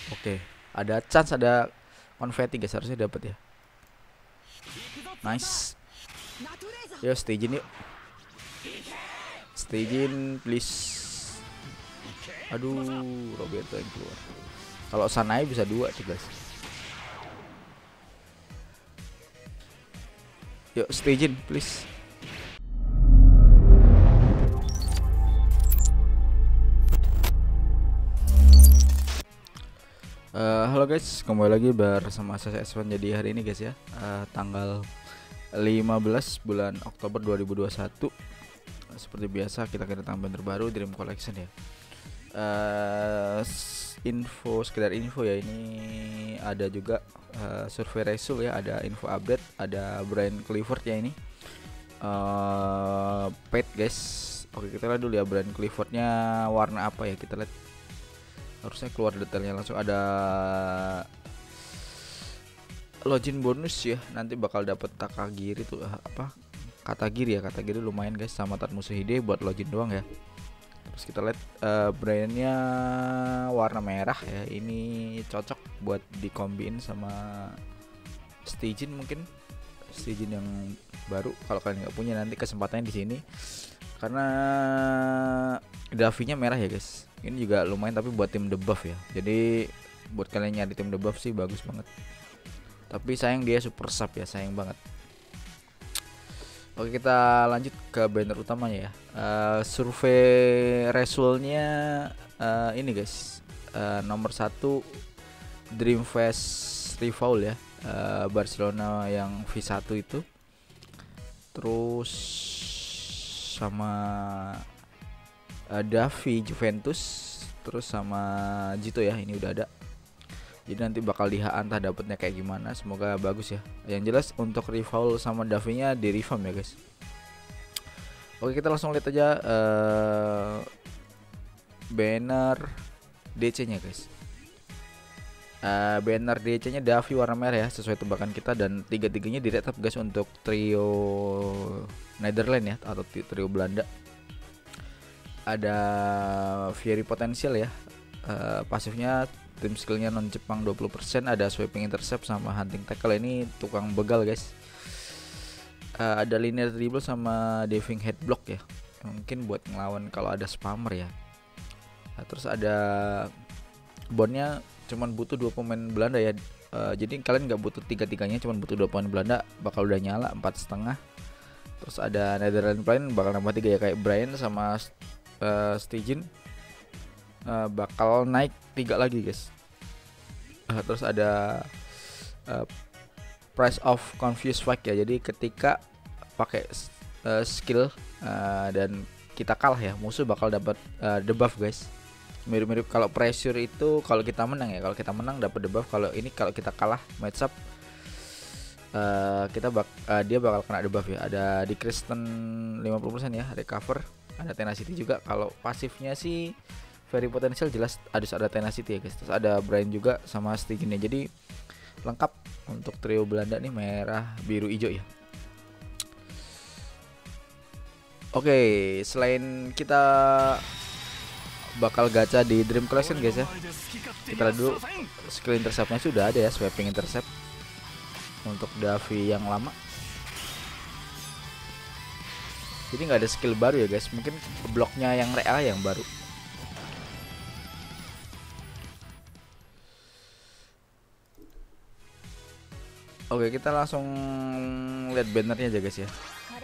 Oke, ada chance, ada konfeti guys, harusnya dapat ya. Nice. Yo, stagein yuk. Stagein please. Aduh, Roberto yang keluar. Kalau Sanai bisa 2 tuh guys. Yuk, stagein please. Halo guys, kembali lagi bersama saya S1. Jadi hari ini guys ya, tanggal 15 bulan Oktober 2021. Seperti biasa kita kedatangan band terbaru Dream Collection ya. Sekedar info ya, ini ada juga survei Resul ya, ada info update, ada Brian Clifford ya ini. Paid guys. Oke, kita lihat dulu ya Brian Cliffordnya warna apa ya, kita lihat. Harusnya keluar detailnya langsung. Ada login bonus ya, nanti bakal dapet Takagiri tuh, Katagiri ya, Katagiri lumayan guys, sama Tatsuhide buat login doang ya. Terus kita lihat brandnya warna merah ya, ini cocok buat dikombin sama Stijin, mungkin Stijin yang baru. Kalau kalian nggak punya, nanti kesempatannya di sini, karena Davinya merah ya guys. Ini juga lumayan, tapi buat tim debuff ya. Jadi buat kalian nyari tim debuff sih bagus banget. Tapi sayang dia super sub ya, sayang banget. Oke, kita lanjut ke banner utamanya ya. Survei resultnya ini guys. Nomor 1 Dreamfest Rival ya, Barcelona yang V1 itu. Terus sama Davi Juventus, terus sama Jito ya, ini udah ada. Jadi nanti bakal entah dapetnya kayak gimana, semoga bagus ya. Yang jelas untuk Rival sama Davinya di revamp ya guys. Oke, kita langsung lihat aja banner DC nya guys. Banner DC nya Davi warna merah ya, sesuai tebakan kita, dan tiga-tiganya di retap guys untuk trio Netherlands ya, atau trio Belanda. Ada Fury Potential ya, pasifnya tim skillnya non Jepang 20%, ada sweeping intercept sama hunting tackle, ini tukang begal guys. Ada linear dribble sama diving head block ya, mungkin buat ngelawan kalau ada spammer ya. Terus ada bondnya cuman butuh 2 pemain Belanda ya, jadi kalian nggak butuh tiga-tiganya, cuman butuh 2 pemain Belanda, bakal udah nyala 4,5. Terus ada Netherlands Plain bakal nambah 3 ya, kayak Brian sama Stijin bakal naik 3 lagi guys. Terus ada Price of Confused Fight ya, jadi ketika pakai skill dan kita kalah ya, musuh bakal dapat debuff guys. Mirip-mirip kalau pressure itu kalau kita menang ya, kalau kita menang dapat debuff. Kalau ini kalau kita kalah match up, dia bakal kena debuff ya. Ada di Kristen 50% ya, recover. Ada tenacity juga. Kalau pasifnya sih very potential, jelas harus ada tenacity ya guys. Terus ada Brian juga sama Stiginnya, jadi lengkap untuk trio Belanda nih, merah biru hijau ya. Oke, selain kita bakal gacha di Dream Collection guys ya, kita lihat dulu skill interceptnya sudah ada ya, sweeping intercept untuk Davi yang lama. Jadi nggak ada skill baru ya guys, mungkin bloknya yang real yang baru. Oke, kita langsung lihat bannernya aja guys ya.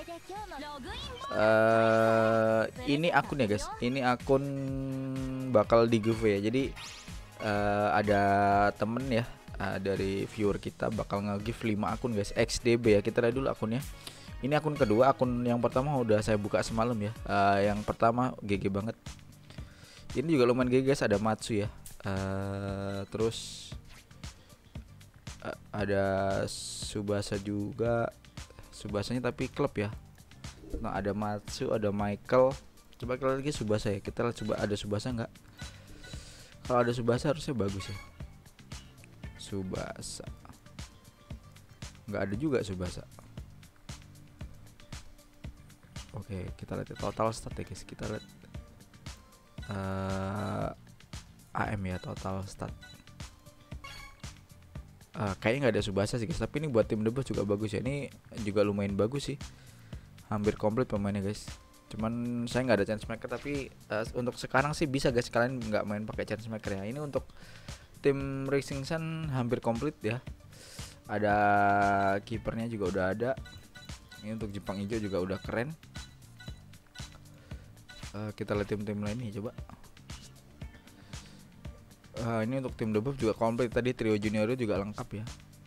Ini akun ya guys, ini akun bakal di giveaway ya. Jadi ada temen ya, dari viewer kita bakal nge-give 5 akun guys, XDB ya. Kita lihat dulu akunnya. Ini akun kedua, akun yang pertama udah saya buka semalam ya. Yang pertama GG banget. Ini juga lumayan GG guys, ada Matsu ya. Terus ada Subasa juga. Subasanya tapi klub ya. Nah, ada Matsu, ada Michael. Coba kita lagi Subasa ya. Kita lihat coba ada Subasa nggak? Kalau ada Subasa harusnya bagus ya. Subasa. Nggak ada juga Subasa. Oke, kita lihat total stat ya guys. Kita lihat AM ya, total stat. Kayaknya nggak ada Subasa sih guys, tapi ini buat tim The Buff juga bagus ya. Ini juga lumayan bagus sih, hampir komplit pemainnya guys. Cuman saya nggak ada chance maker, tapi untuk sekarang sih bisa guys, kalian nggak main pakai chance maker ya. Ini untuk tim Rising Sun hampir komplit ya. Ada kipernya juga udah ada. Ini untuk Jepang hijau juga udah keren. Kita lihat tim-tim lain nih coba. Ini untuk tim The Buff juga komplit, tadi trio junior juga lengkap ya.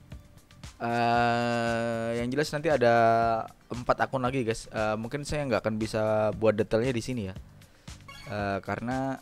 Yang jelas nanti ada 4 akun lagi guys. Mungkin saya nggak akan bisa buat detailnya di sini ya, karena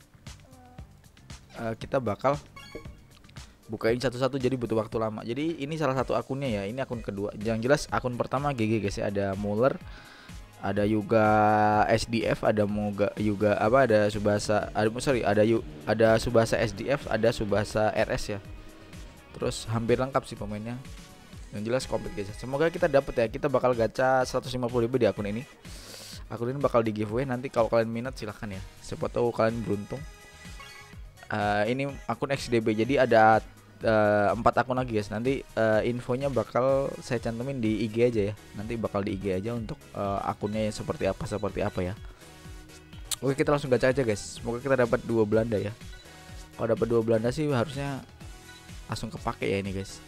kita bakal bukain satu-satu, jadi butuh waktu lama. Jadi ini salah satu akunnya ya, ini akun kedua. Yang jelas akun pertama GG guys ya, ada Muller, ada Yuga SDF, ada Yuga apa, ada Subasa, ada Subasa SDF, ada Subasa RS ya. Terus hampir lengkap sih pemainnya. Yang jelas komplit guys. Semoga kita dapat ya. Kita bakal gacha 150.000 di akun ini. Akun ini bakal di giveaway nanti, kalau kalian minat silahkan ya. Siapa tahu kalian beruntung. Ini akun XDB, jadi ada 4 akun lagi guys. Nanti infonya bakal saya cantumin di IG aja ya. Nanti bakal di IG aja untuk akunnya yang seperti apa ya. Oke, kita langsung gacha aja guys. Semoga kita dapat 2 Belanda ya. Kalau dapat 2 Belanda sih harusnya langsung kepake ya ini guys.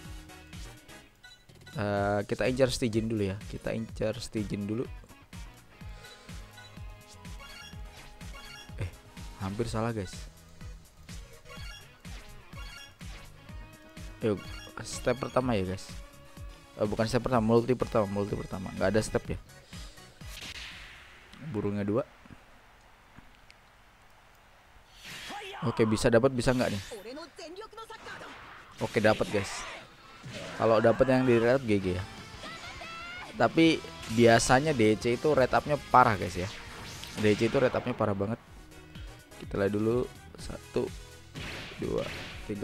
Kita incar Stygian dulu ya. Kita incar Stygian dulu. Hampir salah guys. Yuk, step pertama ya guys. Bukan step pertama, multi pertama. Nggak ada step ya. Burungnya 2. Oke, bisa dapat, bisa nggak nih? Oke, dapat guys. Kalau dapat yang di red up GG ya. Tapi biasanya DC itu red upnya parah guys ya. DC itu red upnya parah banget. Kita lihat dulu 1 2 3.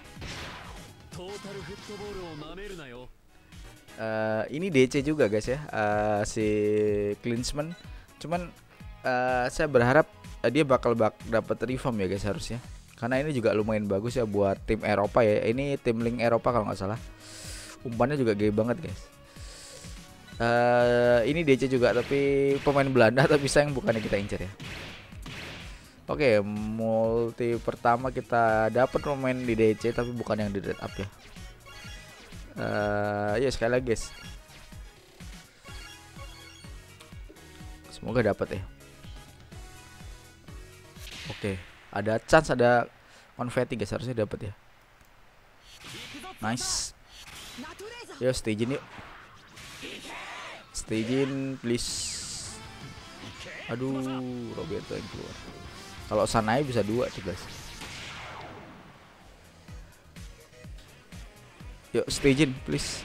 Ini DC juga guys ya, si Klinsmann. Cuman saya berharap dia bakal dapat reform ya guys harusnya. Karena ini juga lumayan bagus ya buat tim Eropa ya. Ini tim link Eropa kalau nggak salah. Umpannya juga gede banget guys. Ini DC juga tapi pemain Belanda, tapi sayang bukannya kita incer ya. Oke, multi pertama kita dapat pemain di DC tapi bukan yang di red up ya. Ya sekali lagi guys. Semoga dapat ya. Oke, ada chance, ada konfeti guys, harusnya dapat ya. Nice. Yo, Stygian yuk. Stygian please. Aduh, Roberto yang keluar. Kalau Sanai bisa 2 tuh guys. Yuk Stygian please.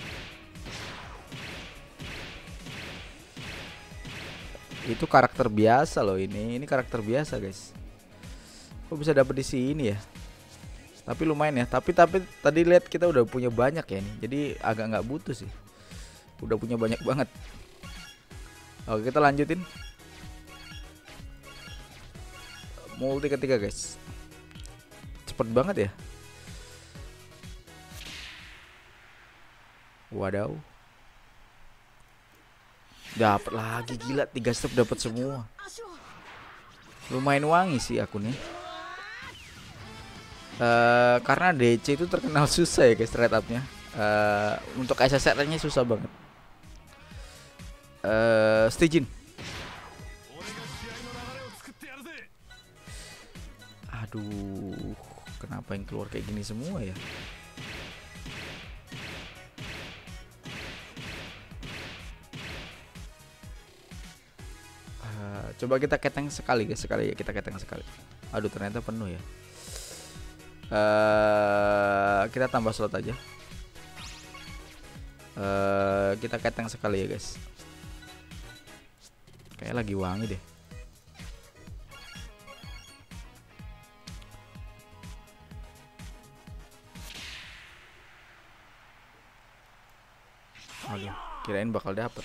Itu karakter biasa loh ini. Ini karakter biasa guys. Kok bisa dapet di sini ya? Tapi lumayan ya. Tapi tadi lihat kita udah punya banyak ya nih. Jadi agak nggak butuh sih. Udah punya banyak banget. Oke, kita lanjutin. Multi ketiga guys. Cepet banget ya. Wadaw. Dapat lagi, gila, 3 step dapat semua. Lumayan wangi sih akunnya. Karena DC itu terkenal susah ya guys trade up-nya. Untuk SSR-nya susah banget. Stygian. Aduh, kenapa yang keluar kayak gini semua ya? Coba kita keteng sekali guys, sekali ya kita keteng sekali. Aduh, ternyata penuh ya. Kita tambah slot aja. Kita keteng sekali ya guys. Kayak lagi wangi deh. Aduh, kirain bakal dapet.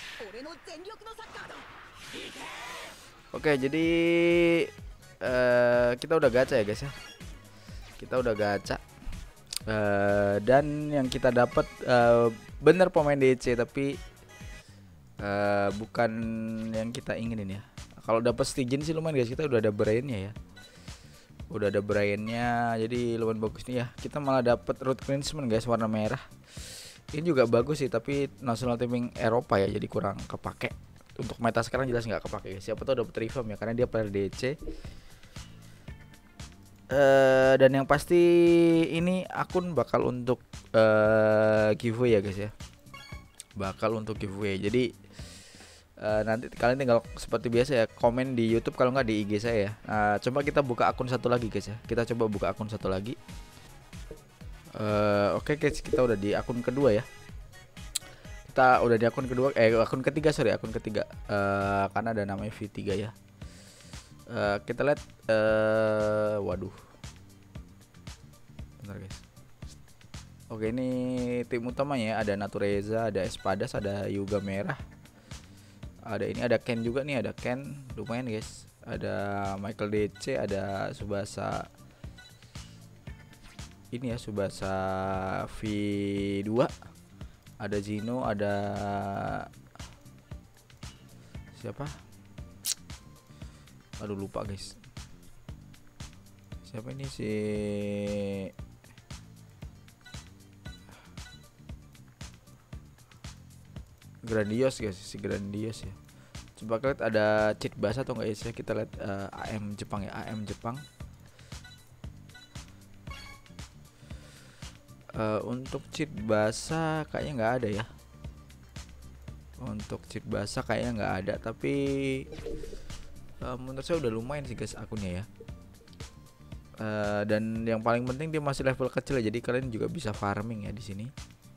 Oke, jadi kita udah gacha ya guys ya. Kita udah gacha. Dan yang kita dapat bener pemain DC tapi bukan yang kita inginin ya. Kalau dapat Stygian sih lumayan guys, kita udah ada Brian-nya ya. Udah ada Brian-nya, jadi lumayan bagus nih ya. Kita malah dapat Root Klinsmann guys, warna merah. Ini juga bagus sih, tapi national teaming Eropa ya, jadi kurang kepake. Untuk meta sekarang jelas nggak kepake guys. Siapa tahu dapat Revamp ya, karena dia player DC. Dan yang pasti ini akun bakal untuk giveaway ya guys ya. Bakal untuk giveaway. Jadi nanti kalian tinggal seperti biasa ya, komen di YouTube kalau nggak di IG saya ya. Coba kita buka akun satu lagi guys ya. Kita coba buka akun satu lagi. Oke guys, kita udah di akun kedua ya. Kita udah di akun kedua, akun ketiga sorry, akun ketiga. Karena ada namanya V3 ya. Kita lihat, waduh. Bentar guys. Oke, ini tim utamanya ya, ada Natureza, ada Espadas, ada Yuga Merah. Ada ini, ada Ken juga nih, ada Ken, lumayan guys. Ada Michael DC, ada Subasa. Ini ya Subasa V2. Ada Zino, ada siapa? Aduh lupa guys. Siapa ini si Grandios guys, si Grandios ya. Coba lihat ada cheat bahasa atau enggak ya. Kita lihat AM Jepang ya, AM Jepang. Untuk cheat bahasa kayaknya nggak ada ya. Untuk cheat bahasa kayaknya nggak ada, tapi menurut saya udah lumayan sih guys akunnya ya. Dan yang paling penting dia masih level kecil ya, jadi kalian juga bisa farming ya di sini.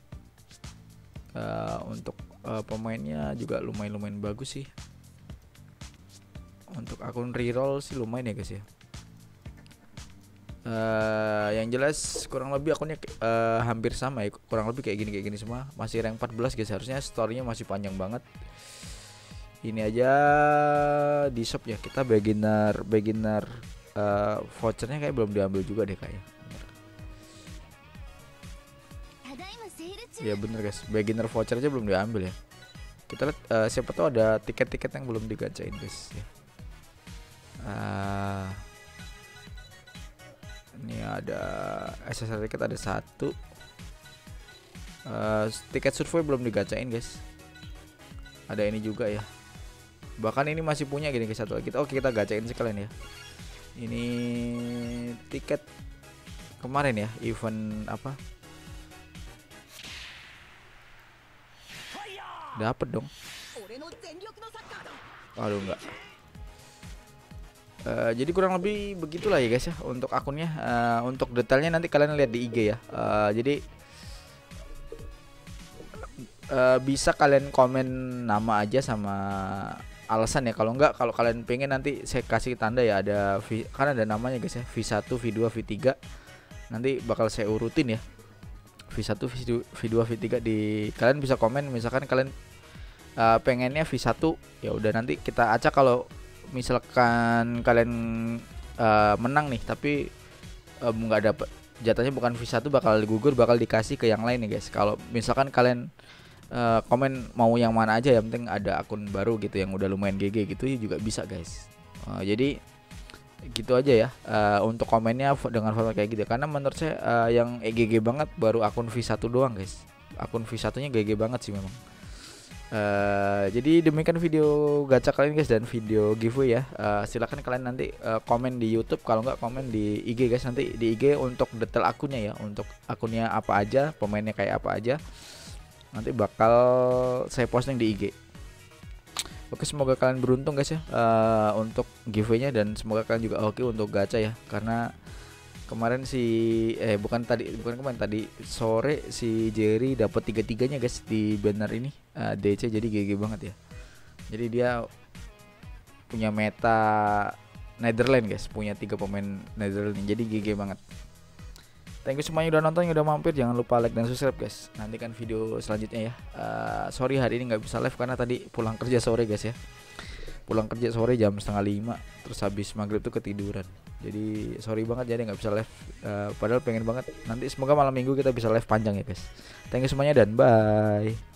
Untuk pemainnya juga lumayan bagus sih. Untuk akun reroll sih lumayan ya guys ya. Yang jelas kurang lebih akunnya hampir sama ya, kurang lebih kayak gini semua. Masih rank 14 guys, harusnya storynya masih panjang banget. Ini aja di shop ya, kita beginner vouchernya kayak belum diambil juga deh kayaknya. Ya bener guys, beginner voucher aja belum diambil ya. Kita lihat siapa tahu ada tiket-tiket yang belum digacain guys ya. Ini ada SSR tiket, ada satu. Tiket survei belum digacain guys. Ada ini juga ya. Bahkan ini masih punya gini guys, satu lagi. Oke, kita gacain sekalian ya. Ini tiket kemarin ya, event apa? Dapat dong. Waduh enggak. Jadi kurang lebih begitulah ya guys ya untuk akunnya. Untuk detailnya nanti kalian lihat di IG ya. Jadi bisa kalian komen nama aja sama alasan ya. Kalau enggak, kalau kalian pengen nanti saya kasih tanda ya, ada kan ada namanya guys ya, V1, V2, V3. Nanti bakal saya urutin ya. V1, V2, V3 di kalian bisa komen misalkan kalian pengennya V1 ya udah nanti kita acak. Kalau misalkan kalian menang nih tapi nggak dapet jatahnya bukan V1, bakal gugur, bakal dikasih ke yang lain nih guys. Kalau misalkan kalian komen mau yang mana aja, yang penting ada akun baru gitu yang udah lumayan GG gitu juga bisa guys. Jadi gitu aja ya untuk komennya dengan format kayak gitu, karena menurut saya yang GG banget baru akun V1 doang guys. Akun V1 nya GG banget sih memang. Jadi demikian video gacha kalian guys dan video giveaway ya. Silakan kalian nanti komen di YouTube, kalau nggak komen di IG guys. Nanti di IG untuk detail akunnya ya, untuk akunnya apa aja, pemainnya kayak apa aja, nanti bakal saya posting di IG. Oke, semoga kalian beruntung guys ya untuk giveaway-nya, dan semoga kalian juga oke untuk gacha ya. Karena kemarin bukan kemarin, tadi sore si Jerry dapat tiga-tiganya guys di banner ini DC, jadi GG banget ya. Jadi dia punya meta Netherlands guys, punya 3 pemain Netherlands, jadi GG banget. Thank you semuanya udah nonton, udah mampir. Jangan lupa like dan subscribe guys. Nantikan video selanjutnya ya. Sorry hari ini nggak bisa live karena tadi pulang kerja sore guys ya. Pulang kerja sore jam 4:30, terus habis maghrib tuh ketiduran. Jadi sorry banget jadi nggak bisa live. Padahal pengen banget. Nanti semoga malam minggu kita bisa live panjang ya guys. Thank you semuanya dan bye.